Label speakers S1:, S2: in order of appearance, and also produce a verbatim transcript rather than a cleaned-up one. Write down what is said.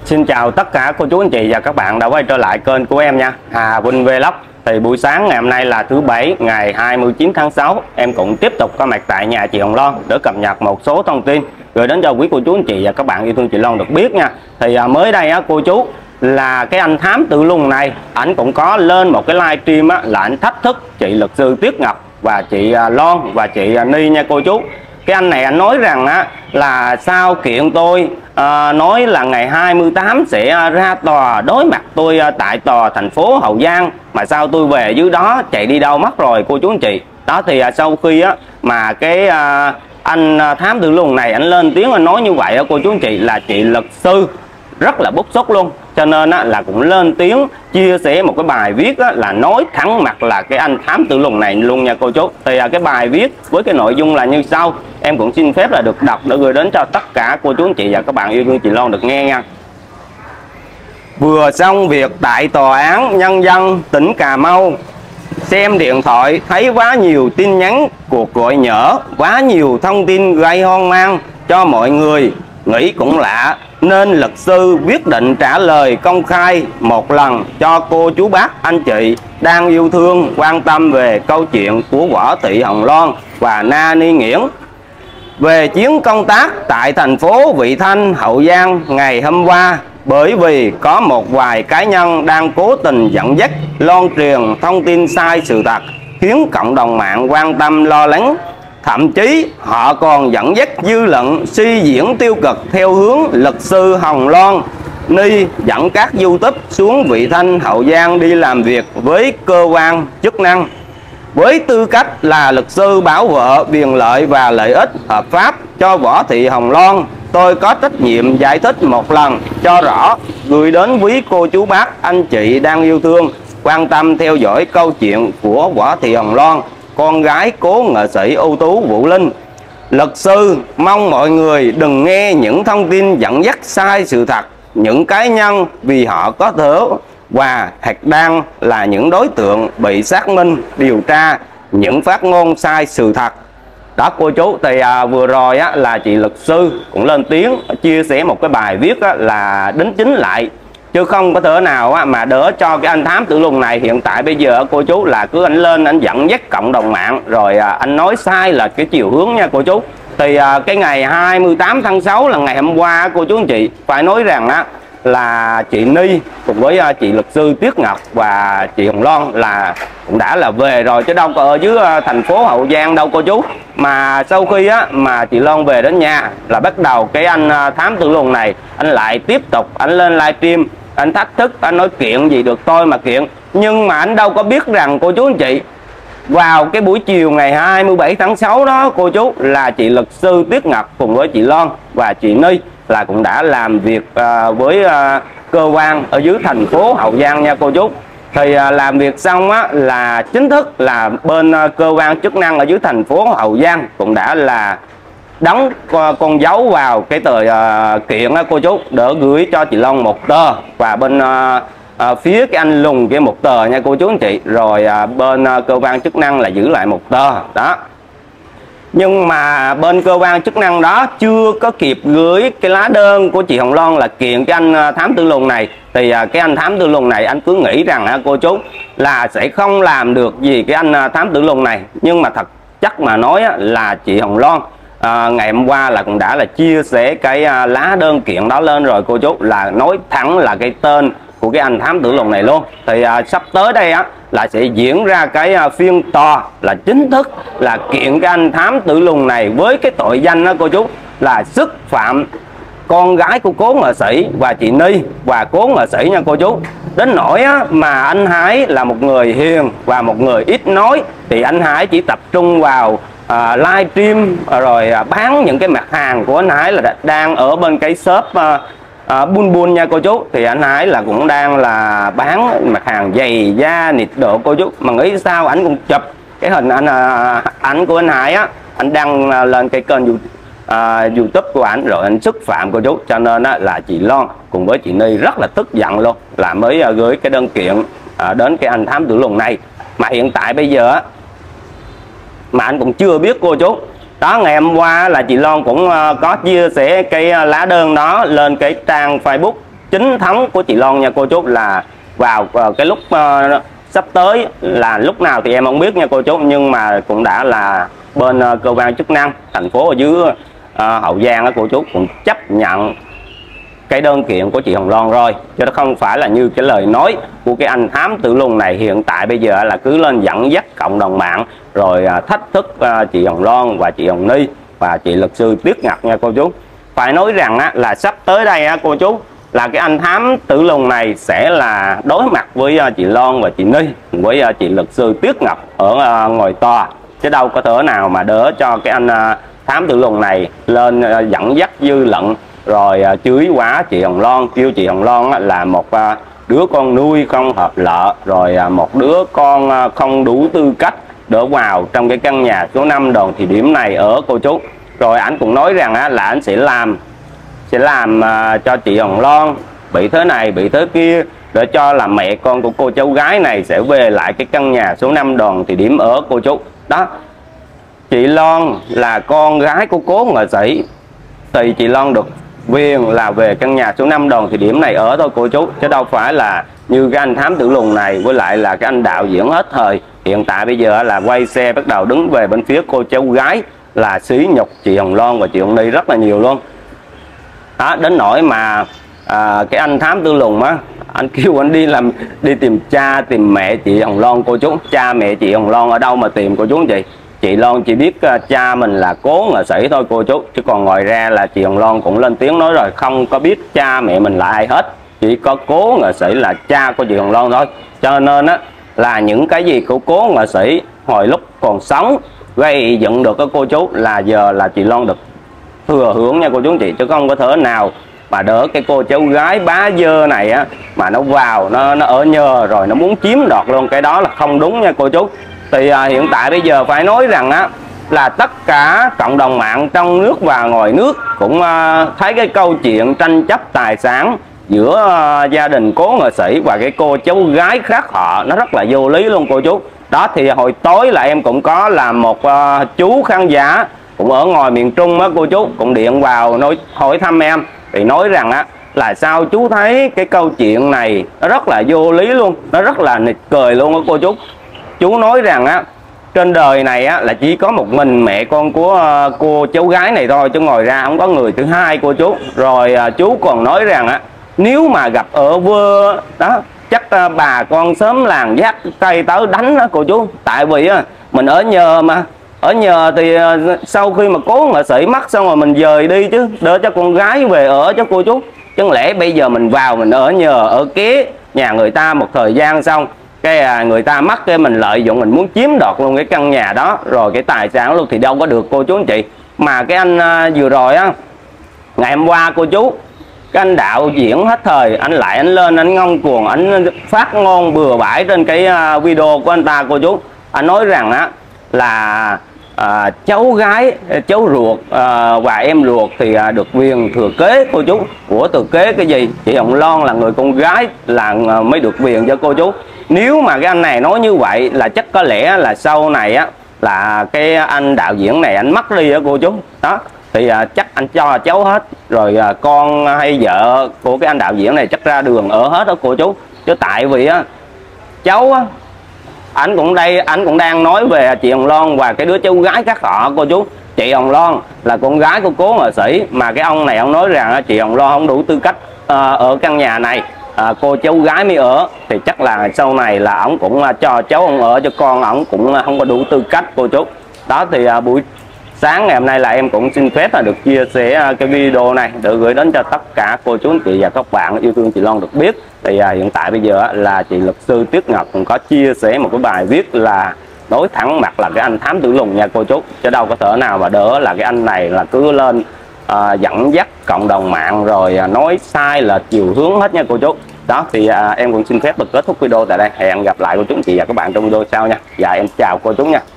S1: Xin chào tất cả cô chú anh chị và các bạn đã quay trở lại kênh của em nha, Hà Vinh Vlog. Thì buổi sáng ngày hôm nay là thứ bảy ngày hai mươi chín tháng sáu, em cũng tiếp tục có mặt tại nhà chị Hồng Loan để cập nhật một số thông tin gửi đến cho quý cô chú anh chị và các bạn yêu thương chị Loan được biết nha. Thì à, mới đây á cô chú, là cái anh Thám Tử Luân này, ảnh cũng có lên một cái live stream á, là ảnh thách thức chị luật sư Tuyết Ngọc và chị à, Loan và chị à, Ni nha cô chú. Cái anh này anh nói rằng á, là sao kiện tôi à, nói là ngày hai mươi tám sẽ ra tòa đối mặt tôi tại tòa thành phố Hậu Giang, mà sao tôi về dưới đó chạy đi đâu mất rồi cô chú anh chị. Đó thì à, sau khi á, mà cái à, anh Thám Tử Luân này anh lên tiếng anh nói như vậy á, cô chú anh chị, là chị luật sư rất là bức xúc luôn, cho nên á, là cũng lên tiếng chia sẻ một cái bài viết á, là nói thẳng mặt là cái anh Thám Tử Luân này luôn nha cô chú. Thì à, cái bài viết với cái nội dung là như sau, em cũng xin phép là được đọc để gửi đến cho tất cả cô chú anh chị và các bạn yêu thương chị Loan được nghe nha. Vừa xong việc tại Tòa án Nhân dân tỉnh Cà Mau, xem điện thoại thấy quá nhiều tin nhắn, cuộc gọi nhỡ, quá nhiều thông tin gây hoang mang cho mọi người, nghĩ cũng lạ nên luật sư quyết định trả lời công khai một lần cho cô chú bác anh chị đang yêu thương quan tâm về câu chuyện của Võ Thị Hồng Loan và Na Ni Nguyễn về chuyến công tác tại thành phố Vị Thanh, Hậu Giang ngày hôm qua, bởi vì có một vài cá nhân đang cố tình dẫn dắt loan truyền thông tin sai sự thật khiến cộng đồng mạng quan tâm lo lắng. Thậm chí họ còn dẫn dắt dư luận suy diễn tiêu cực theo hướng luật sư Hồng Loan Ni dẫn các YouTube xuống Vị Thanh, Hậu Giang đi làm việc với cơ quan chức năng. Với tư cách là luật sư bảo vệ quyền lợi và lợi ích hợp pháp cho Võ Thị Hồng Loan, tôi có trách nhiệm giải thích một lần cho rõ, gửi đến quý cô chú bác anh chị đang yêu thương quan tâm theo dõi câu chuyện của Võ Thị Hồng Loan, con gái cố nghệ sĩ ưu tú Vũ Linh. Luật sư mong mọi người đừng nghe những thông tin dẫn dắt sai sự thật những cá nhân, vì họ có thể và hoặc đang là những đối tượng bị xác minh điều tra những phát ngôn sai sự thật. Đó cô chú, thì à, vừa rồi á, là chị luật sư cũng lên tiếng chia sẻ một cái bài viết á, là đính chính lại, chứ không có thể nào á, mà đỡ cho cái anh Thám Tử Luân này. Hiện tại bây giờ cô chú là cứ anh lên anh dẫn dắt cộng đồng mạng rồi à, anh nói sai là cái chiều hướng nha cô chú. Thì à, cái ngày hai mươi tám tháng sáu là ngày hôm qua cô chú anh chị, phải nói rằng á, là chị Ni cùng với uh, chị luật sư Tuyết Ngọc và chị Hồng Loan là cũng đã là về rồi, chứ đâu có ở dưới uh, thành phố Hậu Giang đâu cô chú. Mà sau khi á mà chị Loan về đến nhà là bắt đầu cái anh uh, Thám Tử Luân này anh lại tiếp tục anh lên livestream anh thách thức, anh nói kiện gì được tôi mà kiện. Nhưng mà anh đâu có biết rằng cô chú anh chị, vào cái buổi chiều ngày hai mươi bảy tháng sáu đó cô chú, là chị luật sư Tuyết Ngọc cùng với chị Loan và chị Ni là cũng đã làm việc uh, với uh, cơ quan ở dưới thành phố Hậu Giang nha cô chú. Thì uh, làm việc xong á, là chính thức là bên uh, cơ quan chức năng ở dưới thành phố Hậu Giang cũng đã là đóng uh, con dấu vào cái tờ uh, kiện á cô chú, để gửi cho chị Long một tờ và bên uh, uh, phía cái anh Lùng kia một tờ nha cô chú anh chị, rồi uh, bên uh, cơ quan chức năng là giữ lại một tờ đó. Nhưng mà bên cơ quan chức năng đó chưa có kịp gửi cái lá đơn của chị Hồng Loan là kiện cái anh Thám Tử Luân này. Thì cái anh Thám Tử Luân này anh cứ nghĩ rằng cô chú là sẽ không làm được gì cái anh Thám Tử Luân này. Nhưng mà thật chắc mà nói là chị Hồng Loan à, ngày hôm qua là cũng đã là chia sẻ cái lá đơn kiện đó lên rồi cô chú, là nói thẳng là cái tên của cái anh Thám Tử Luân này luôn. Thì à, sắp tới đây á là sẽ diễn ra cái à, phiên tòa là chính thức là kiện cái anh Thám Tử Luân này với cái tội danh đó cô chú, là xúc phạm con gái của cố nghệ sĩ và chị Ni và cố nghệ sĩ nha cô chú. Đến nỗi á, mà anh Hải là một người hiền và một người ít nói, thì anh Hải chỉ tập trung vào à, live stream rồi à, bán những cái mặt hàng của anh Hải là đang ở bên cái shop à, À, bun bun nha cô chú. Thì anh Hải là cũng đang là bán mặt hàng giày da nịt độ cô chú. Mà nghĩ sao ảnh cũng chụp cái hình anh à, ảnh của anh Hải á, anh đăng lên cái kênh à, YouTube của ảnh rồi anh xúc phạm cô chú. Cho nên á, là chị Loan cùng với chị Ni rất là tức giận luôn, là mới à, gửi cái đơn kiện à, đến cái anh Thám Tử Luân này. Mà hiện tại bây giờ á, mà anh cũng chưa biết cô chú. Đó, ngày hôm qua là chị Loan cũng có chia sẻ cái lá đơn đó lên cái trang Facebook chính thống của chị Loan nha cô chú, là vào cái lúc uh, sắp tới là lúc nào thì em không biết nha cô chú, nhưng mà cũng đã là bên uh, cơ quan chức năng thành phố ở dưới uh, Hậu Giang đó cô chú cũng chấp nhận cái đơn kiện của chị Hồng Loan rồi, chứ nó không phải là như cái lời nói của cái anh thám tử lùn này hiện tại bây giờ là cứ lên dẫn dắt cộng đồng mạng rồi uh, thách thức uh, chị Hồng Loan và chị Hồng Ni và chị luật sư Tuyết Ngọc nha cô chú. Phải nói rằng á, là sắp tới đây á, cô chú, là cái anh thám tử lùn này sẽ là đối mặt với uh, chị Loan và chị Ni với uh, chị luật sư Tuyết Ngọc ở uh, ngồi tòa, chứ đâu có thể nào mà đỡ cho cái anh uh, thám tử lùn này lên uh, dẫn dắt dư luận rồi uh, chửi quá chị Hồng Loan, kêu chị Hồng Loan uh, là một uh, đứa con nuôi không hợp lợ, rồi uh, một đứa con uh, không đủ tư cách đỡ vào trong cái căn nhà số năm Đoàn Thị Điểm này ở cô chú. Rồi anh cũng nói rằng á, là anh sẽ làm sẽ làm uh, cho chị Hồng Loan bị thế này bị thế kia, để cho là mẹ con của cô cháu gái này sẽ về lại cái căn nhà số năm Đoàn Thị Điểm ở cô chú. Đó, chị Loan là con gái của cố nghệ sĩ thì chị Loan được quyền là về căn nhà số năm Đoàn Thị Điểm này ở thôi cô chú, chứ đâu phải là như cái anh thám tử lùn này với lại là cái anh đạo diễn hết thời. Hiện tại bây giờ là quay xe bắt đầu đứng về bên phía cô cháu gái, là sỉ nhục chị Hồng Loan và chị Hồng Ni rất là nhiều luôn. Đó, đến nỗi mà à, cái anh thám tử lùn á, anh kêu anh đi làm đi tìm cha tìm mẹ chị Hồng Loan cô chú. Cha mẹ chị Hồng Loan ở đâu mà tìm cô chú anh chị? Chị Loan chỉ biết uh, cha mình là cố nghệ sĩ thôi cô chú, chứ còn ngoài ra là chị Hồng Loan cũng lên tiếng nói rồi, không có biết cha mẹ mình là ai hết, chỉ có cố nghệ sĩ là cha của chị Hồng Loan thôi. Cho nên á, là những cái gì của cố nghệ sĩ hồi lúc còn sống gây dựng được các cô chú là giờ là chị Loan được thừa hưởng nha cô chú anh chị, chứ không có thể nào mà đỡ cái cô cháu gái bá dơ này á mà nó vào nó nó ở nhờ rồi nó muốn chiếm đoạt luôn, cái đó là không đúng nha cô chú. Thì à, hiện tại bây giờ phải nói rằng á, là tất cả cộng đồng mạng trong nước và ngoài nước cũng à, thấy cái câu chuyện tranh chấp tài sản giữa à, gia đình cố nghệ sĩ và cái cô cháu gái khác họ nó rất là vô lý luôn cô chú. Đó, thì hồi tối là em cũng có làm một uh, chú khán giả cũng ở ngoài miền Trung á cô chú, cũng điện vào nói hỏi thăm em, thì nói rằng á là sao chú thấy cái câu chuyện này nó rất là vô lý luôn, nó rất là nực cười luôn á cô chú. Chú nói rằng á, trên đời này á là chỉ có một mình mẹ con của uh, cô cháu gái này thôi, chứ ngoài ra không có người thứ hai cô chú. Rồi uh, chú còn nói rằng á, nếu mà gặp ở vơ đó chắc uh, bà con sớm làng dắt cây tới đánh đó cô chú. Tại vì uh, mình ở nhờ mà, ở nhờ thì uh, sau khi mà cố nghệ sĩ mất xong rồi mình dời đi chứ, đỡ cho con gái về ở cho cô chú. Chẳng lẽ bây giờ mình vào mình ở nhờ ở kế nhà người ta một thời gian xong cái à, người ta mất cái mình lợi dụng mình muốn chiếm đoạt luôn cái căn nhà đó rồi cái tài sản luôn thì đâu có được cô chú anh chị. Mà cái anh à, vừa rồi á, ngày hôm qua cô chú, cái anh đạo diễn hết thời anh lại anh lên anh ngông cuồng anh phát ngôn bừa bãi trên cái à, video của anh ta cô chú. Anh nói rằng á là à, cháu gái cháu ruột à, và em ruột thì à, được quyền thừa kế cô chú. Của thừa kế cái gì? Chị Hồng Loan là người con gái là à, mới được quyền cho cô chú. Nếu mà cái anh này nói như vậy là chắc có lẽ là sau này á là cái anh đạo diễn này anh mất đi á cô chú. Đó thì à, chắc anh cho cháu hết rồi, à, con hay vợ của cái anh đạo diễn này chắc ra đường ở hết đó cô chú. Chứ tại vì á cháu á, anh cũng đây anh cũng đang nói về chị Hồng Loan và cái đứa cháu gái khác họ cô chú. Chị Hồng Loan là con gái của cố nghệ sĩ, mà cái ông này ông nói rằng chị Hồng Loan không đủ tư cách uh, ở căn nhà này, uh, cô cháu gái mới ở, thì chắc là sau này là ông cũng uh, cho cháu ông ở, cho con ông cũng uh, không có đủ tư cách cô chú. Đó thì uh, buổi sáng ngày hôm nay là em cũng xin phép là được chia sẻ uh, cái video này để gửi đến cho tất cả cô chú anh chị và các bạn yêu thương chị Loan được biết. Thì uh, hiện tại bây giờ uh, là chị luật sư Tuyết Ngọc cũng có chia sẻ một cái bài viết là nói thẳng mặt là cái anh thám tử lùn nha cô chú, chứ đâu có thể nào mà đỡ là cái anh này là cứ lên uh, dẫn dắt cộng đồng mạng rồi uh, nói sai là chiều hướng hết nha cô chú. Đó thì uh, em cũng xin phép được kết thúc video tại đây. Hẹn gặp lại cô chú anh chị và các bạn trong video sau nha. Và em chào cô chú nha.